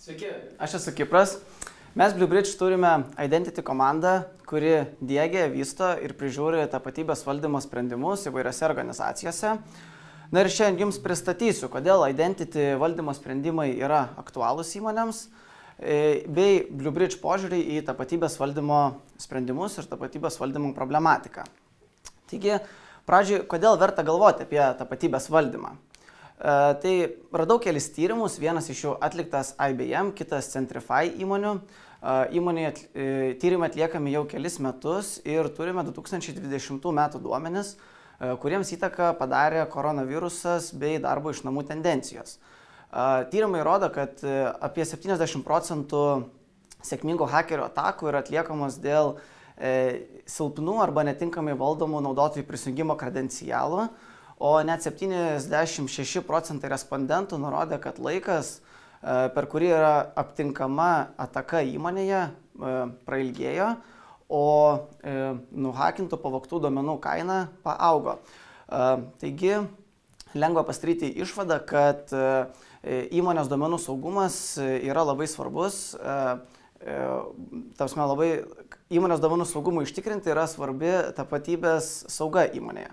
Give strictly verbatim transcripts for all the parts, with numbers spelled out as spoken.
Sveiki, aš esu Kipras. Mes BlueBridge turime Identity komandą, kuri diegia, vysto ir prižiūri tapatybės valdymo sprendimus įvairiose organizacijose. Na ir šiandien jums pristatysiu, kodėl Identity valdymo sprendimai yra aktualūs įmonėms, bei BlueBridge požiūrį į tapatybės valdymo sprendimus ir tapatybės valdymo problematiką. Taigi, pradžiai, kodėl verta galvoti apie tapatybės valdymą? Tai radau kelis tyrimus, vienas iš jų atliktas I B M, kitas Centrify įmonių. Įmonėje tyrimai atliekami jau kelis metus ir turime du tūkstančiai dvidešimtų metų duomenis, kuriems įtaką padarė koronavirusas bei darbo iš namų tendencijos. Tyrimai rodo, kad apie septyniasdešimt procentų sėkmingų hakerio atakų yra atliekamos dėl silpnų arba netinkamai valdomų naudotojų prisijungimo kredencialų, o net septyniasdešimt šeši procentai respondentų nurodė, kad laikas, per kurį yra aptinkama ataka įmonėje, prailgėjo, o nuhakintų pavogtų duomenų kaina paaugo. Taigi, lengva pasidaryti išvadą, kad įmonės duomenų saugumas yra labai svarbus. Tausme, labai, įmonės duomenų saugumui ištikrinti yra svarbi tapatybės sauga įmonėje.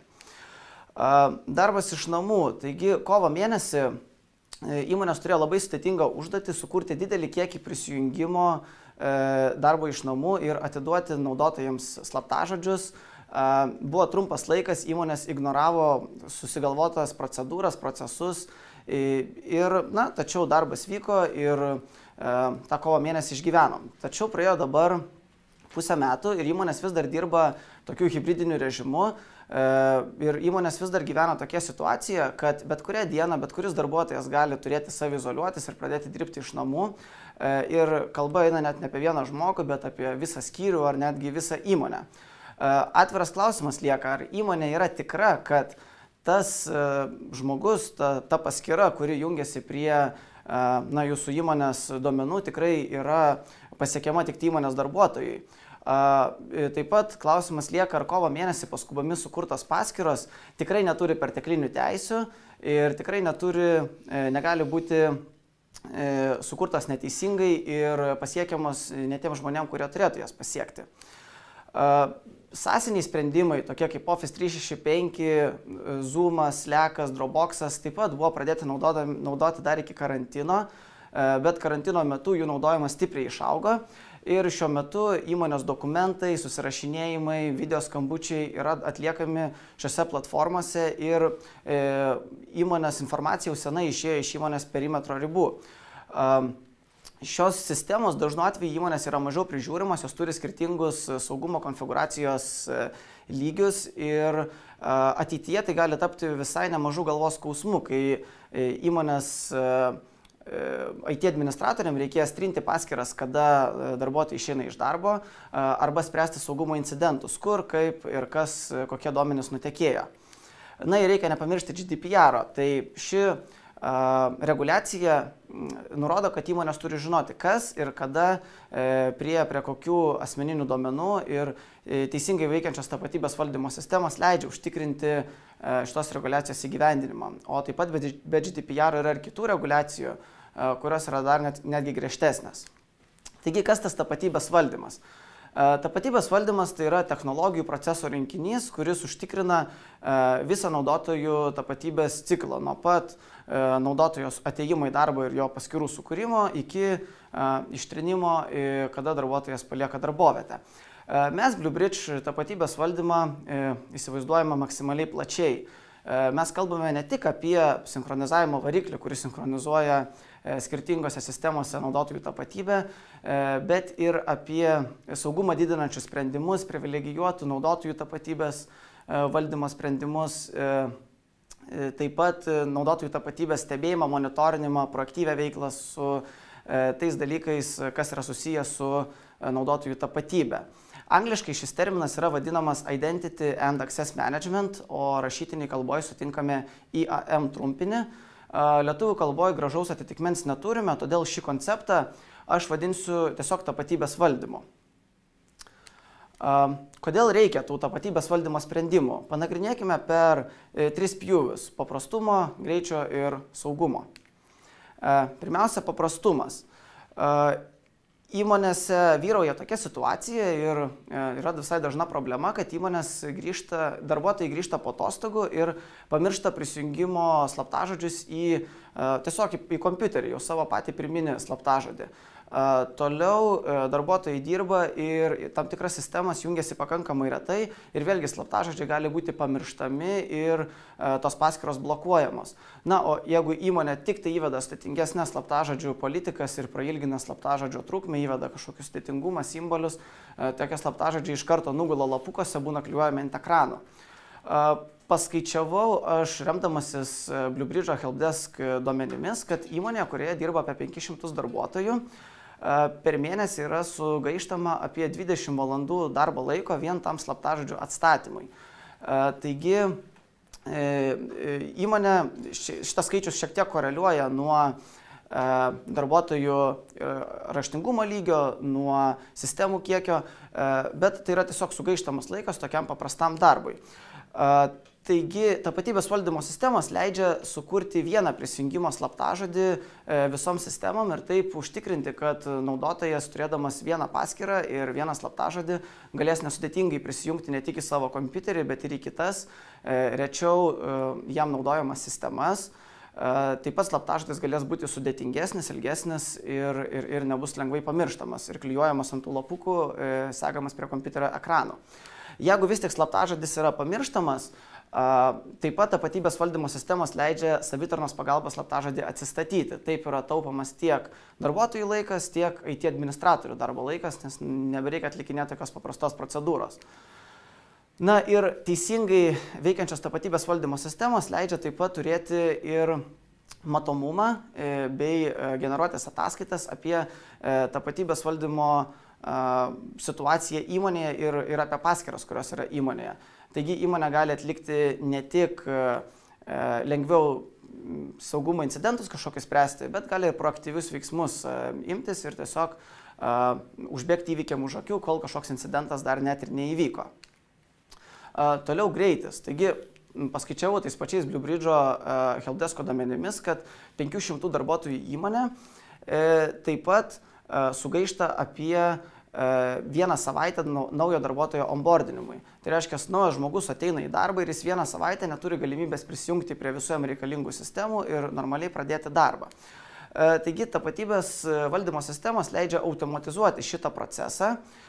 Darbas iš namų. Taigi, kovo mėnesį įmonės turėjo labai sudėtingą užduotį sukurti didelį kiekį prisijungimo darbo iš namų ir atiduoti naudotojams slaptažodžius. Buvo trumpas laikas, įmonės ignoravo susigalvotas procedūras, procesus, ir, na, tačiau darbas vyko ir tą kovo mėnesį išgyvenom. Tačiau praėjo dabar pusę metų ir įmonės vis dar dirba tokiu hibridiniu režimu. Ir įmonės vis dar gyvena tokia situacija, kad bet kurią dieną, bet kuris darbuotojas gali turėti savizoliuotis ir pradėti dirbti iš namų. Ir kalba eina net ne apie vieną žmogų, bet apie visą skyrių ar netgi visą įmonę. Atviras klausimas lieka, ar įmonė yra tikra, kad tas žmogus, ta, ta paskyra, kuri jungiasi prie na, jūsų įmonės duomenų, tikrai yra pasiekiama tik įmonės darbuotojai. Taip pat klausimas lieka, ar kovo mėnesį paskubami sukurtos paskyros tikrai neturi perteklinių teisių ir tikrai neturi, negali būti sukurtos neteisingai ir pasiekiamos ne tiem žmonėm, kurie turėtų jas pasiekti. Sąsiniai sprendimai, tokie kaip Office trys šeši penki, Zoomas, Slackas, Dropboxas, taip pat buvo pradėti naudoti, naudoti dar iki karantino, bet karantino metu jų naudojimas stipriai išaugo. Ir šiuo metu įmonės dokumentai, susirašinėjimai, video skambučiai yra atliekami šiose platformose ir e, įmonės informacija jau senai išėjo iš įmonės perimetro ribų. E, šios sistemos dažnu atveju įmonės yra mažiau prižiūrimos, jos turi skirtingus saugumo konfiguracijos lygius ir e, ateityje tai gali tapti visai nemažų galvos skausmų, kai e, įmonės e, I T administratoriam reikės trinti paskyras, kada darbuotojai išeina iš darbo, arba spręsti saugumo incidentus, kur, kaip ir kas, kokie duomenys nutekėjo. Na ir reikia nepamiršti G D P R-o. Tai ši reguliacija nurodo, kad įmonės turi žinoti, kas ir kada prie, prie kokių asmeninių duomenų ir teisingai veikiančios tapatybės valdymo sistemos leidžia užtikrinti šitos reguliacijos įgyvendinimą. O taip pat be G D P R yra ir kitų reguliacijų, kurios yra dar net, netgi griežtesnės. Taigi, kas tas tapatybės valdymas? Tapatybės valdymas tai yra technologijų proceso rinkinys, kuris užtikrina visą naudotojų tapatybės ciklą, nuo pat naudotojos atėjimo į darbą ir jo paskyrų sukūrimo iki ištrinimo, kada darbuotojas palieka darbovietę. Mes BlueBridge tapatybės valdymą įsivaizduojame maksimaliai plačiai. Mes kalbame ne tik apie sinchronizavimo variklį, kuris sinchronizuoja skirtingose sistemose naudotojų tapatybę, bet ir apie saugumą didinančius sprendimus, privilegijuotų naudotojų tapatybės valdymo sprendimus, taip pat naudotojų tapatybės stebėjimą, monitorinimą, proaktyvę veiklą su tais dalykais, kas yra susijęs su naudotojų tapatybė. Angliškai šis terminas yra vadinamas Identity and Access Management, o rašytiniai kalboje sutinkame I A M trumpinį. Lietuvių kalboje gražaus atitikmens neturime, todėl šį konceptą aš vadinsiu tiesiog tapatybės valdymu. Kodėl reikia tų tapatybės valdymo sprendimų? Panagrinėkime per tris pjūvius – paprastumo, greičio ir saugumo. Pirmiausia, paprastumas. Įmonėse vyrauja tokia situacija ir yra visai dažna problema, kad įmonės grįžta, darbuotojai grįžta po atostogų ir pamiršta prisijungimo slaptažodžius į, tiesiog į kompiuterį, jau savo patį pirminį slaptažodį. Toliau darbuotojai dirba ir tam tikras sistemas jungiasi pakankamai retai ir vėlgi slaptažodžiai gali būti pamirštami ir tos paskyros blokuojamos. Na, o jeigu įmonė tik tai įveda sudėtingesnės slaptažodžių politikas ir prailgina slaptažodžio trukmę, įveda kažkokius sudėtingumą, simbolius, tokie slaptažodžiai iš karto nugula lapukuose, būna klijuojami ant ekranų. Paskaičiavau aš remdamasis Blue Bridge Helpdesk duomenimis, kad įmonė, kurioje dirba apie penkis šimtus darbuotojų, per mėnesį yra sugaištama apie dvidešimt valandų darbo laiko vien tam slaptažodžių atstatymui. Taigi įmonė, šitas skaičius šiek tiek koreliuoja nuo darbuotojų raštingumo lygio, nuo sistemų kiekio, bet tai yra tiesiog sugaištamas laikas tokiam paprastam darbui. Taigi, tapatybės valdymo sistemos leidžia sukurti vieną prisijungimo slaptažodį visom sistemom ir taip užtikrinti, kad naudotojas, turėdamas vieną paskyrą ir vieną slaptažodį, galės nesudėtingai prisijungti ne tik į savo kompiuterį, bet ir į kitas, rečiau jam naudojamas sistemas. Taip pat slaptažodis galės būti sudėtingesnis, ilgesnis ir, ir, ir nebus lengvai pamirštamas ir klijuojamas ant tų lapukų, segamas prie kompiuterio ekranų. Jeigu vis tik slaptažodis yra pamirštamas, taip pat tapatybės valdymo sistemos leidžia savitarnos pagalbos slaptažodį atsistatyti. Taip yra taupomas tiek darbuotojų laikas, tiek I T administratorių darbo laikas, nes nebereikia atlikinėti tokios paprastos procedūros. Na ir teisingai veikiančios tapatybės valdymo sistemos leidžia taip pat turėti ir matomumą bei generuotis ataskaitas apie tapatybės valdymo situaciją įmonėje ir, ir apie paskyras, kurios yra įmonėje. Taigi įmonė gali atlikti ne tik lengviau saugumo incidentus kažkokius spręsti, bet gali ir proaktyvius veiksmus imtis ir tiesiog užbėgti įvykiam už akių, kol kažkoks incidentas dar net ir neįvyko. Toliau greitis. Taigi paskaičiavau tais pačiais Blue Bridge'o Helpdesko duomenimis, kad penkių šimtų darbuotojų įmonė taip pat sugaišta apie vieną savaitę naujo darbuotojo onboardinimui. Tai reiškia, naujas žmogus ateina į darbą ir jis vieną savaitę neturi galimybės prisijungti prie visų jam reikalingų sistemų ir normaliai pradėti darbą. Taigi, tapatybės valdymo sistemos leidžia automatizuoti šitą procesą.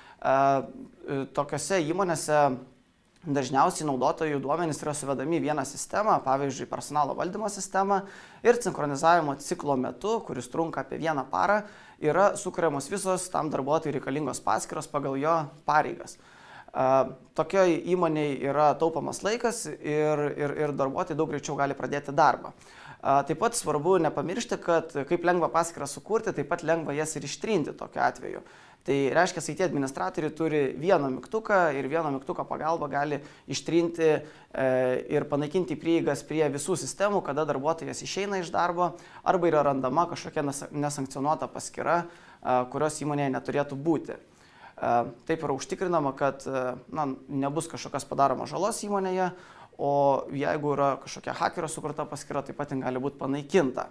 Tokiose įmonėse dažniausiai naudotojų duomenys yra suvedami į vieną sistemą, pavyzdžiui, personalo valdymo sistemą, ir sinchronizavimo ciklo metu, kuris trunka apie vieną parą, yra sukuriamos visos tam darbuotojui reikalingos paskyros pagal jo pareigas. Tokioj įmonėje yra taupamas laikas ir, ir, ir darbuotojai daug greičiau gali pradėti darbą. Taip pat svarbu nepamiršti, kad kaip lengva paskyrą sukurti, taip pat lengva jas ir ištrinti tokiu atveju. Tai reiškia, I T administratoriai turi vieną mygtuką ir vieno mygtuko pagalba gali ištrinti ir panaikinti prieigas prie visų sistemų, kada darbuotojas išeina iš darbo arba yra randama kažkokia nesankcionuota paskyra, kurios įmonėje neturėtų būti. Taip yra užtikrinama, kad na, nebus kažkokios padaroma žalos įmonėje, o jeigu yra kažkokia hakerio sukurta paskyra, taip pat gali būti panaikinta.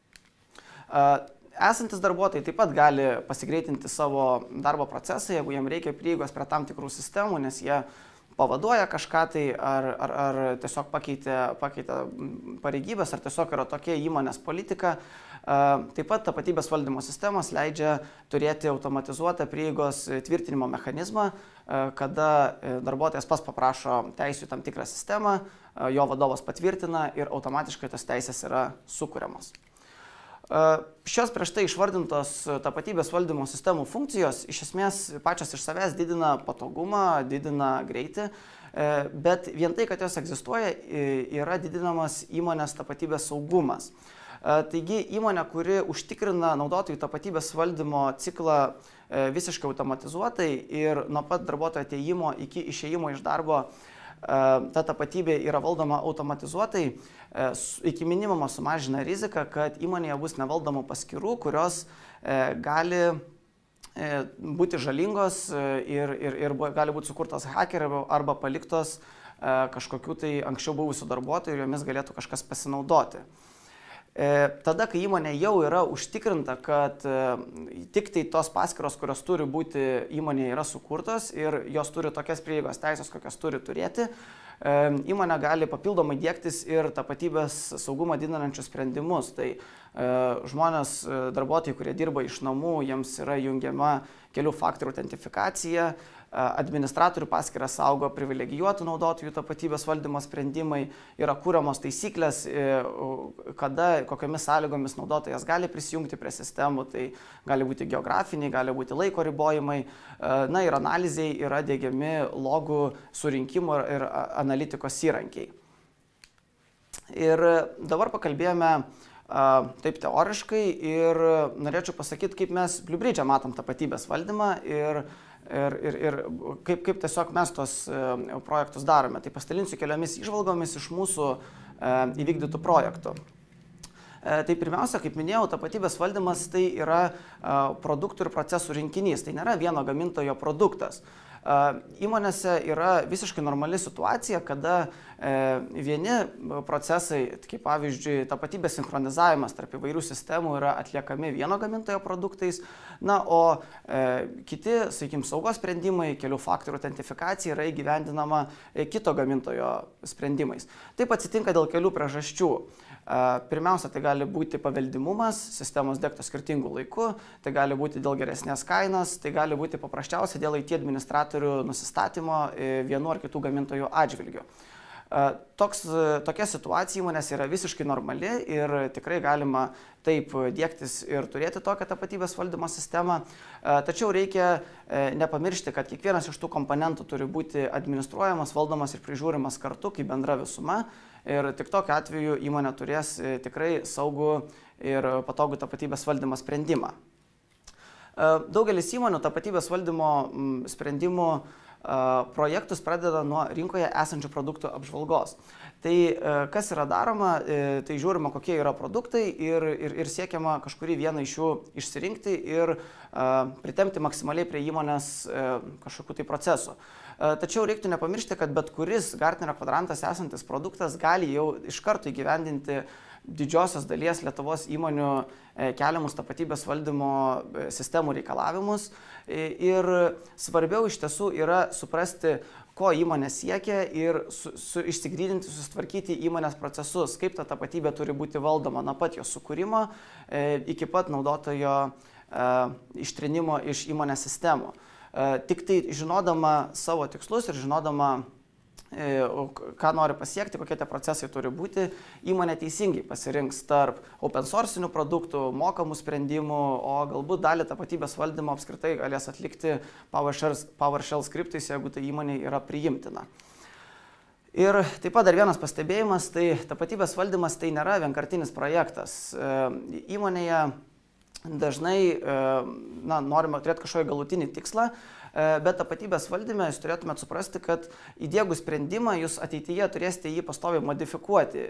Esantis darbuotojai taip pat gali pasigreitinti savo darbo procesą, jeigu jiems reikia prieigos prie tam tikrų sistemų, nes jie pavaduoja kažką tai ar, ar, ar tiesiog pakeitė, pakeitė pareigybės, ar tiesiog yra tokia įmonės politika. Taip pat tapatybės valdymo sistemos leidžia turėti automatizuotą prieigos tvirtinimo mechanizmą, kada darbuotojas pas paprašo teisių tam tikrą sistemą, jo vadovas patvirtina ir automatiškai tos teisės yra sukuriamos. Šios prieš tai išvardintos tapatybės valdymo sistemų funkcijos iš esmės pačios iš savęs didina patogumą, didina greitį, bet vien tai, kad jos egzistuoja, yra didinamas įmonės tapatybės saugumas. Taigi įmonė, kuri užtikrina naudotojų tapatybės valdymo ciklą visiškai automatizuotai ir nuo pat darbuotojo atėjimo iki išėjimo iš darbo ta tapatybė yra valdoma automatizuotai, iki minimumo sumažina riziką, kad įmonėje bus nevaldoma paskyrų, kurios gali būti žalingos ir, ir, ir gali būti sukurtos hakerio arba paliktos kažkokių tai anksčiau buvusių darbuotojų ir jomis galėtų kažkas pasinaudoti. Tada, kai įmonė jau yra užtikrinta, kad tik tai tos paskyros, kurios turi būti įmonėje, yra sukurtos ir jos turi tokias prieigos teisės, kokias turi turėti, įmonė gali papildomai dėktis ir tapatybės saugumą didinančius sprendimus. Tai žmonės, darbuotojai, kurie dirba iš namų, jiems yra jungiama kelių faktorių autentifikacija, administratorių paskyrą saugo privilegijuotų naudotojų tapatybės valdymo sprendimai, yra kūriamos taisyklės, kada, kokiamis sąlygomis naudotojas gali prisijungti prie sistemų, tai gali būti geografiniai, gali būti laiko ribojimai, na ir analizai yra diegiami logų surinkimo ir analitikos įrankiai. Ir dabar pakalbėjome taip teoriškai ir norėčiau pasakyti, kaip mes Bluebridge matom tapatybės valdymą ir Ir, ir, ir kaip, kaip tiesiog mes tos e, projektus darome. Tai pasidalinsiu keliomis įžvalgomis iš mūsų e, įvykdytų projektų. E, tai pirmiausia, kaip minėjau, tapatybės valdymas tai yra e, produktų ir procesų rinkinys. Tai nėra vieno gamintojo produktas. E, įmonėse yra visiškai normali situacija, kada e, vieni procesai, kaip pavyzdžiui, tapatybės sinchronizavimas tarp įvairių sistemų yra atliekami vieno gamintojo produktais, na, o e, kiti, sakykime, saugos sprendimai, kelių faktorių autentifikacija yra įgyvendinama e, kito gamintojo sprendimais. Taip atsitinka dėl kelių priežasčių. E, pirmiausia, tai gali būti paveldimumas, sistemos degtos skirtingų laikų, tai gali būti dėl geresnės kainos, tai gali būti paprasčiausiai dėl I T administratorių nusistatymo e, vienu ar kitų gamintojų atžvilgių. Toks, tokia situacija įmonės yra visiškai normali ir tikrai galima taip dėktis ir turėti tokią tapatybės valdymo sistemą. Tačiau reikia nepamiršti, kad kiekvienas iš tų komponentų turi būti administruojamas, valdomas ir prižiūrimas kartu kaip bendra visuma. Ir tik tokiu atveju įmonė turės tikrai saugų ir patogų tapatybės valdymo sprendimą. Daugelis įmonių tapatybės valdymo sprendimų projektus pradeda nuo rinkoje esančių produktų apžvalgos. Tai kas yra daroma, tai žiūrima, kokie yra produktai ir, ir, ir siekiama kažkurį vieną iš jų išsirinkti ir pritempti maksimaliai prie įmonės kažkokių tai procesų. Tačiau reiktų nepamiršti, kad bet kuris Gartnerio kvadrantas esantis produktas gali jau iš karto įgyvendinti didžiosios dalies Lietuvos įmonių keliamus tapatybės valdymo sistemų reikalavimus. Ir svarbiau iš tiesų yra suprasti, ko įmonė siekia ir su, su, išsigryninti, susitvarkyti įmonės procesus, kaip ta tapatybė turi būti valdoma nuo pat jos sukūrimo e, iki pat naudotojo e, ištrinimo iš įmonės sistemų. E, tik tai žinodama savo tikslus ir žinodama ką nori pasiekti, kokie tie procesai turi būti, įmonė teisingai pasirinks tarp open sourcinių produktų, mokamų sprendimų, o galbūt dalį tapatybės valdymo apskritai galės atlikti PowerShell, PowerShell skriptais, jeigu tai įmonė yra priimtina. Ir taip pat dar vienas pastebėjimas, tai tapatybės valdymas tai nėra vienkartinis projektas. Įmonėje dažnai na, norime turėti kažkokį galutinį tikslą, bet tapatybės valdyme jūs turėtumėte suprasti, kad įdiegus sprendimą jūs ateityje turėsite jį pastoviai modifikuoti.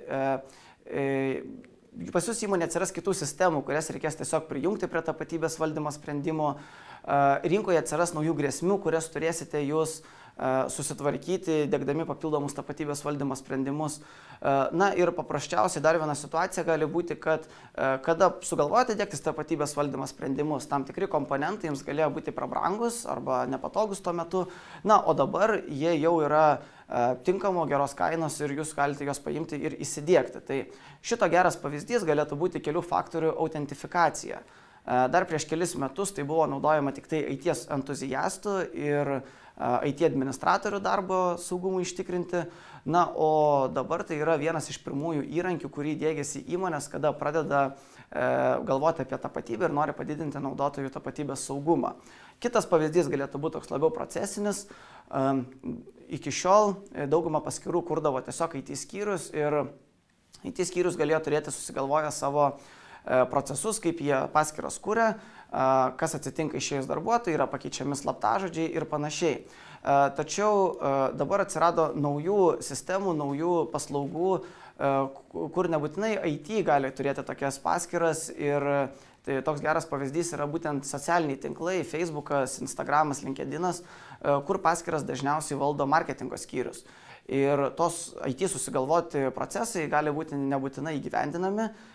Pas jūs įmonė atsiras kitų sistemų, kurias reikės tiesiog prijungti prie tapatybės valdymo sprendimų. Rinkoje atsiras naujų grėsmių, kurias turėsite jūs susitvarkyti, dėkdami papildomus tapatybės valdymo sprendimus. Na ir paprasčiausiai dar viena situacija gali būti, kad kada sugalvojate dėktis tapatybės valdymo sprendimus, tam tikri komponentai jums galėjo būti prabrangus arba nepatogus tuo metu, na, o dabar jie jau yra tinkamo, geros kainos ir jūs galite juos paimti ir įsidiegti. Tai šito geras pavyzdys galėtų būti kelių faktorių autentifikacija. Dar prieš kelis metus tai buvo naudojama tik tai I T entuziastų ir I T administratorių darbo saugumui ištikrinti. Na, o dabar tai yra vienas iš pirmųjų įrankių, kurį diegiasi įmonės, kada pradeda e, galvoti apie tapatybę ir nori padidinti naudotojų tapatybės saugumą. Kitas pavyzdys galėtų būti toks labiau procesinis. E, iki šiol daugumą paskyrų kurdavo tiesiog I T skyrius ir I T skyrius galėjo turėti susigalvoję savo procesus, kaip jie paskyras kuria, kas atsitinka išėjus darbuotojai, yra pakeičiami slaptažodžiai ir panašiai. Tačiau dabar atsirado naujų sistemų, naujų paslaugų, kur nebūtinai I T gali turėti tokias paskyras ir tai toks geras pavyzdys yra būtent socialiniai tinklai, Facebookas, Instagramas, LinkedInas, kur paskyras dažniausiai valdo marketingo skyrius. Ir tos I T susigalvoti procesai gali būti nebūtinai įgyvendinami,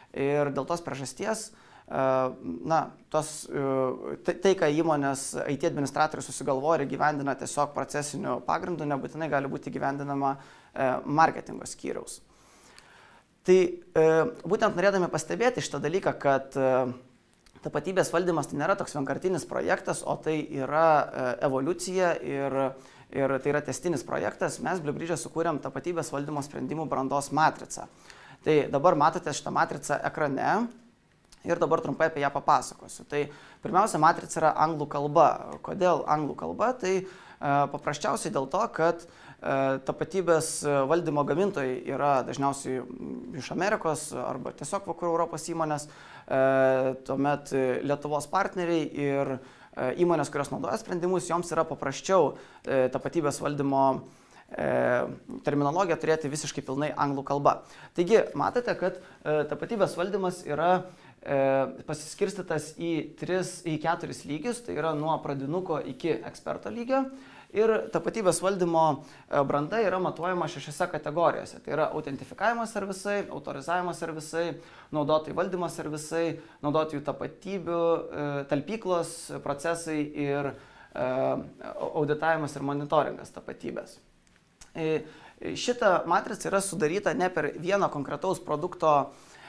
ir dėl tos priežasties, na, tos, tai, tai, ką įmonės I T administratorius susigalvoja ir gyvendina tiesiog procesiniu pagrindu, nebūtinai gali būti gyvendinama marketingo skyriaus. Tai būtent norėdami pastebėti šitą dalyką, kad tapatybės valdymas tai nėra toks vienkartinis projektas, o tai yra evoliucija ir, ir tai yra tęstinis projektas, mes Bliu Bridge sukūrėm tapatybės valdymo sprendimų brandos matricą. Tai dabar matote šitą matricą ekrane. Ir dabar trumpai apie ją papasakosiu. Tai pirmiausia, matrica yra anglų kalba. Kodėl anglų kalba? Tai e, paprasčiausiai dėl to, kad e, tapatybės valdymo gamintojai yra dažniausiai iš Amerikos arba tiesiog vakarų Europos įmonės, e, tuomet Lietuvos partneriai ir e, įmonės, kurios naudoja sprendimus, joms yra paprasčiau e, tapatybės valdymo e, terminologiją turėti visiškai pilnai anglų kalba. Taigi, matote, kad e, tapatybės valdymas yra pasiskirstytas į, tris, į keturis lygius, tai yra nuo pradinuko iki eksperto lygio. Ir tapatybės valdymo branda yra matuojama šešiose kategorijose. Tai yra autentifikavimas servisai, autorizavimo servisai, naudotojų valdymo servisai, naudotojų tapatybių, talpyklos procesai ir auditavimas ir monitoringas tapatybės. Šita matrica yra sudaryta ne per vieno konkretaus produkto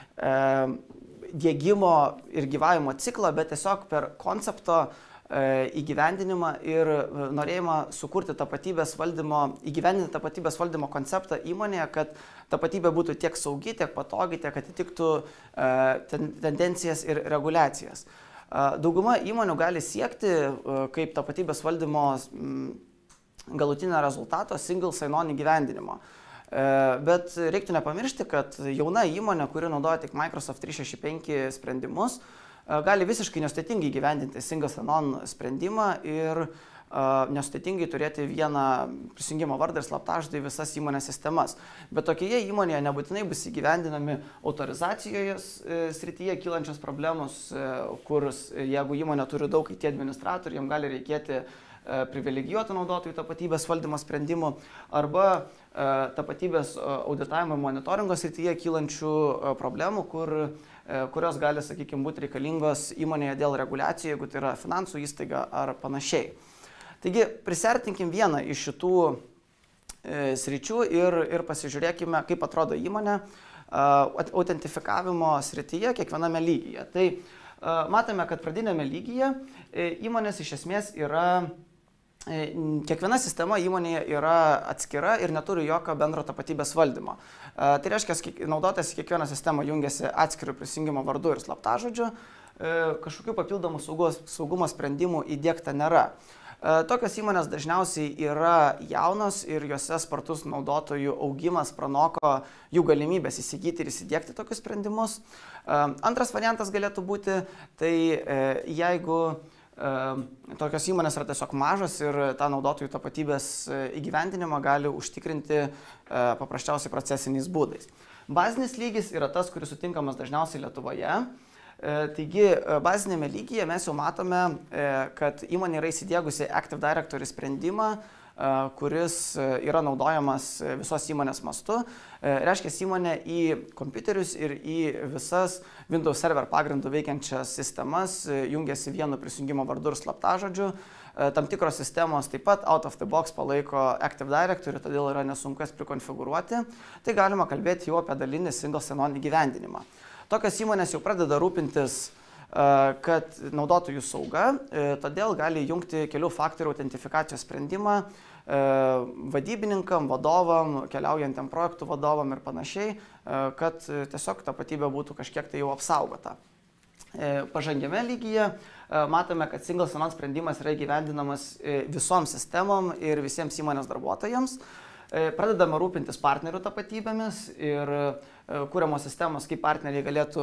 dėgymo ir gyvavimo ciklą, bet tiesiog per koncepto e, įgyvendinimą ir norėjimą sukurti tapatybės valdymo, įgyvendinti tapatybės valdymo konceptą įmonėje, kad tapatybė būtų tiek saugi, tiek patogi, tiek atitiktų e, ten, tendencijas ir reguliacijas. E, dauguma įmonių gali siekti e, kaip tapatybės valdymo m, galutinio rezultato single sign-on įgyvendinimo. Bet reiktų nepamiršti, kad jauna įmonė, kuri naudoja tik Microsoft trys šeši penki sprendimus, gali visiškai nesudėtingai gyvendinti single sign-on sprendimą ir nesudėtingai turėti vieną prisijungimo vardą ir slaptažodį visas įmonės sistemas. Bet tokioje įmonėje nebūtinai bus įgyvendinami autorizacijoje srityje kylančios problemos, kur jeigu įmonė turi daug I T administratorių, jam gali reikėti privilegijuotų naudotojų tapatybės valdymo sprendimų arba tapatybės auditavimo ir monitoringo srityje kylančių problemų, kur, kurios gali, sakykime, būti reikalingos įmonėje dėl reguliacijų, jeigu tai yra finansų įstaiga ar panašiai. Taigi, prisertinkim vieną iš šitų e, sričių ir, ir pasižiūrėkime, kaip atrodo įmonė e, autentifikavimo srityje kiekviename lygyje. Tai e, matome, kad pradinėme lygyje e, įmonės iš esmės yra Kiekviena sistema įmonėje yra atskira ir neturi jokio bendro tapatybės valdymo. Tai reiškia, naudotojas į kiekvieną sistemą jungiasi atskiriu prisijungimo vardu ir slaptažodžiu, kažkokių papildomų saugos, saugumo sprendimų įdiegta nėra. Tokios įmonės dažniausiai yra jaunos ir juose spartus naudotojų augimas pranoko jų galimybės įsigyti ir įsidiegti tokius sprendimus. Antras variantas galėtų būti, tai jeigu tokios įmonės yra tiesiog mažos ir tą naudotojų tapatybės įgyvendinimą gali užtikrinti paprasčiausiai procesiniais būdais. Bazinis lygis yra tas, kuris sutinkamas dažniausiai Lietuvoje. Taigi, bazinėme lygyje mes jau matome, kad įmonė yra įsidiegusi Active Directory sprendimą, kuris yra naudojamas visos įmonės mastu. Reiškia, įmonė į kompiuterius ir į visas Windows Server pagrindų veikiančias sistemas jungiasi vienu prisijungimo vardu ir slaptažodžiu. Tam tikros sistemos taip pat out of the box palaiko Active Directory, todėl yra nesunku jas prikonfigūruoti. Tai galima kalbėti jau apie dalinį single sign-on įgyvendinimą. Tokios įmonės jau pradeda rūpintis, kad naudotojų sauga, todėl gali jungti kelių faktorių autentifikacijos sprendimą vadybininkam, vadovam, keliaujantiem projektų vadovam ir panašiai, kad tiesiog tapatybė būtų kažkiek tai jau apsaugota. Pažangiame lygyje matome, kad single sign-on sprendimas yra įgyvendinamas visoms sistemom ir visiems įmonės darbuotojams. Pradedame rūpintis partnerių tapatybėmis ir kūriamos sistemos, kaip partneriai galėtų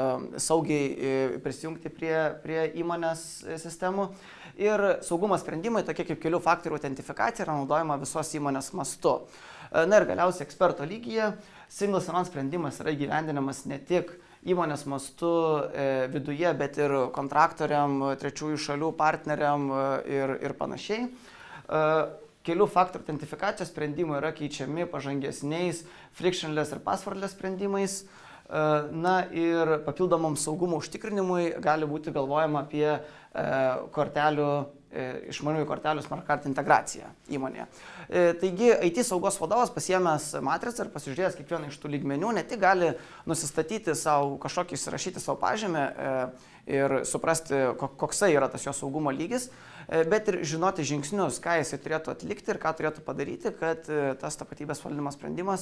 saugiai prisijungti prie, prie įmonės sistemų. Ir saugumo sprendimai, tokie kaip kelių faktorių autentifikacija, yra naudojama visos įmonės mastu. Na ir galiausiai eksperto lygyje single sign-on sprendimas yra įgyvendinamas ne tik įmonės mastu viduje, bet ir kontraktoriam, trečiųjų šalių partneriam ir, ir panašiai. Kelių faktorių autentifikacijos sprendimai yra keičiami pažangesniais frictionless ir passwordless sprendimais. Na ir papildomam saugumo užtikrinimui gali būti galvojama apie kortelių, išmaniųjų kortelių smart card integraciją įmonėje. Taigi I T saugos vadovas pasiėmęs matricą ir pasižiūrėjęs kiekvieną iš tų lygmenių ne tik gali nusistatyti savo kažkokį, įsirašyti savo pažymę ir suprasti, koksai yra tas jo saugumo lygis, bet ir žinoti žingsnius, ką jisai turėtų atlikti ir ką turėtų padaryti, kad tas tapatybės valdymo sprendimas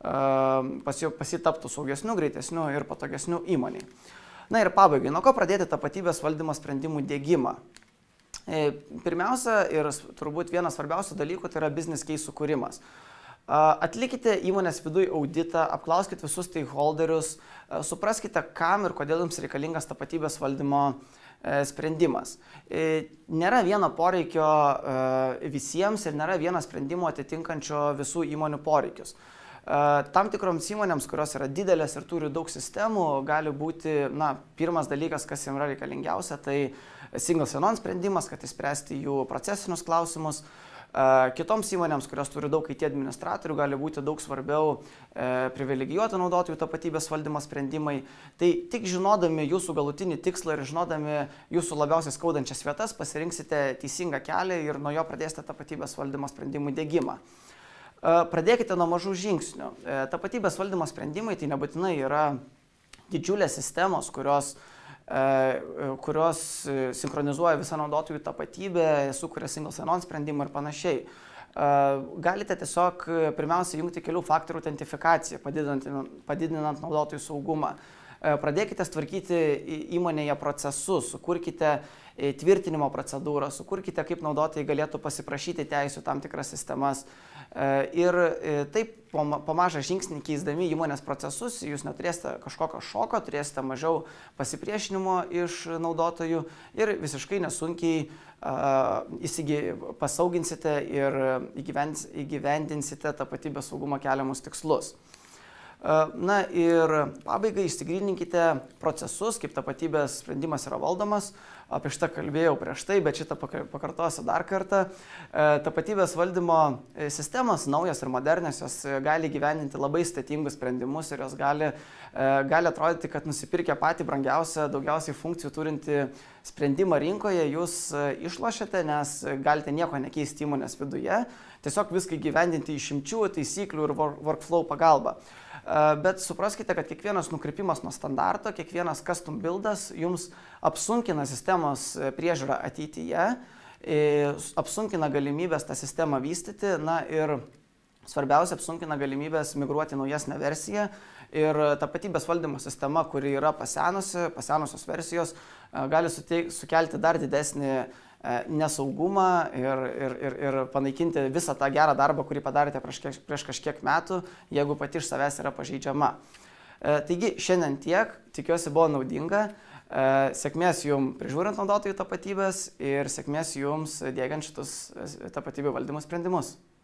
pasitaptų saugesniu, greitesniu ir patogesniu įmoniai. Na ir pabaigai, nuo ko pradėti tapatybės valdymo sprendimų diegimą? Pirmiausia ir turbūt vienas svarbiausių dalykų tai yra business case sukūrimas. Atlikite įmonės viduje auditą, apklauskite visus stakeholderius, supraskite, kam ir kodėl jums reikalingas tapatybės valdymo sprendimas. Nėra vieno poreikio visiems ir nėra vieno sprendimo atitinkančio visų įmonių poreikius. Tam tikroms įmonėms, kurios yra didelės ir turi daug sistemų, gali būti, na, pirmas dalykas, kas jiems yra reikalingiausia, tai single sign-on sprendimas, kad įspręsti jų procesinius klausimus. Kitoms įmonėms, kurios turi daug I T administratorių, gali būti daug svarbiau privilegijuotų naudotojų tapatybės valdymo sprendimai. Tai tik žinodami jūsų galutinį tikslą ir žinodami jūsų labiausiai skaudančias vietas, pasirinksite teisingą kelią ir nuo jo pradėsite tapatybės valdymo sprendimų diegimą. Pradėkite nuo mažų žingsnių. Tapatybės valdymo sprendimai tai nebūtinai yra didžiulės sistemos, kurios, kurios sinchronizuoja visą naudotojų tapatybę, sukuria single sign-on sprendimą ir panašiai. Galite tiesiog pirmiausia jungti kelių faktorių autentifikaciją, padidinant, padidinant naudotojų saugumą. Pradėkite tvarkyti įmonėje procesus, sukurkite tvirtinimo procedūrą, sukurkite, kaip naudotojai galėtų pasiprašyti teisių tam tikras sistemas. Ir taip po mažą žingsnį keisdami įmonės procesus, jūs neturėsite kažkokio šoko, turėsite mažiau pasipriešinimo iš naudotojų ir visiškai nesunkiai pasauginsite ir įgyvendinsite tapatybės saugumo keliamus tikslus. Na ir pabaigai išsigryninkite procesus, kaip tapatybės sprendimas yra valdomas. Apie šitą kalbėjau prieš tai, bet šitą pakartosiu dar kartą. Tapatybės valdymo sistemas, naujas ir modernios, jos gali gyveninti labai sudėtingus sprendimus ir jos gali, gali atrodyti, kad nusipirkę patį brangiausią, daugiausiai funkcijų turinti sprendimą rinkoje, jūs išlošiate, nes galite nieko nekeisti įmonės viduje, tiesiog viską gyvendinti išimčių, taisyklių ir workflow pagalba. Bet supraskite, kad kiekvienas nukrypimas nuo standarto, kiekvienas custom buildas jums apsunkina sistemos priežiūrą ateityje, apsunkina galimybės tą sistemą vystyti, na ir svarbiausia, apsunkina galimybės migruoti naujesnę versiją ir tapatybės valdymo sistema, kuri yra pasenusi, pasenusios versijos, gali suteik, sukelti dar didesnį nesaugumą ir, ir, ir, ir panaikinti visą tą gerą darbą, kurį padarėte prieš, prieš kažkiek metų, jeigu pati iš savęs yra pažeidžiama. Taigi šiandien tiek, tikiuosi buvo naudinga, sėkmės jums prižiūrint naudotojų tapatybės ir sėkmės jums diegiant šitus tapatybių valdymo sprendimus.